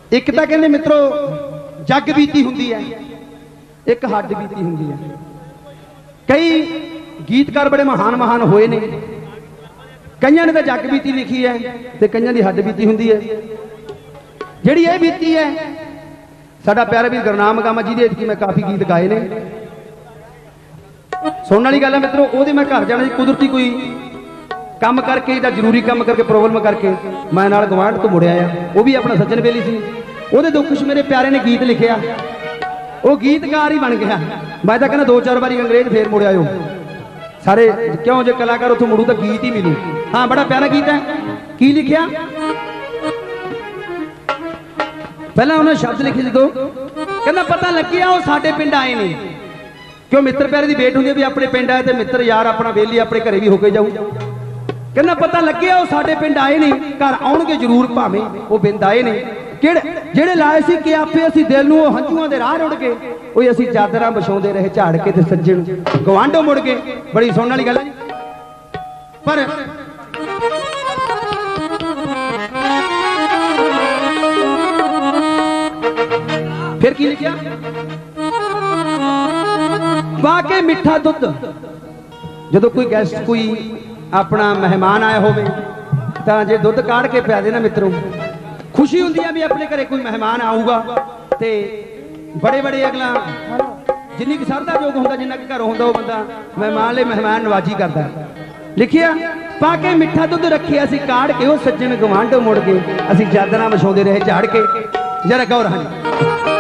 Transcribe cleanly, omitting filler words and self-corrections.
एक तो कहते मित्रों जग बीती हुंदी है, एक हड्ड बीती हुंदी है। कई गीतकार बड़े महान महान होए ने, कईयां ने तो जग बीती लिखी है तो कईयां दी हड्ड बीती हुंदी है। जिहड़ी ये बीती है साडा प्यारा वीर गुरनाम गामा जी दे मैं काफ़ी गीत गाए ने। सुनने वाली गल है मित्रों, वो मैं घर जाना कुदरती कोई काम करके या जरूरी काम करके प्रॉब्लम करके मैं नाल गवांढ तो मुड़िया आ, वो भी अपना सज्जन बेली सी। वो दुख च मेरे प्यारे ने गीत लिखिया, वो गीतकार ही बन गया। मैं तो कहना 2-4 बारी अंग्रेज फिर मुड़िया हो सारे, क्यों जो कलाकार उतो मुड़ू तो गीत ही मिलू। हाँ बड़ा प्यारा गीत है। की लिखिया पहला उन्हें शब्द लिखे जो कहना पता लग्या वो साडे पिंड आए ने। क्यों मित्र प्यारे की भेंट होंगी भी अपने पिंड आए तो मित्र यार अपना बेली अपने घरे भी होके जाऊ। कहना पता लग्या वो साडे पिंड आए ने, घर आउणगे जरूर भावें वो बिंद आए ने। जेड़े लाए सी कि आपे असी दिल नूं हंझूआं दे राह रुड़ गए, ओए असी चादरां विछाउंदे रहे झाड़ के ते सज्जण गवांढों मुड़ गए। बड़ी सुणन वाली गल है। पर फिर की लिखिया वाके मिठा दुध, जो कोई गेस्ट कोई अपना मेहमान आया हो तो जे दुध काढ़ के पिया दे ना मित्रों, खुशी होंदी है भी अपने घरे कोई मेहमान आऊगा ते बड़े बड़े अगला जिन्नी सरदा जोग होंदा जिन्ना घर होंदा वो बंदा मेहमान ले मेहमान नवाजी करता। लिखिया पाके मिठा दुध रखे असी काढ़ के वो सज्जन गवांढों मुड़ गए, असी चादरां विछाउंदे रहे झाड़ के। जरा गौर हाँ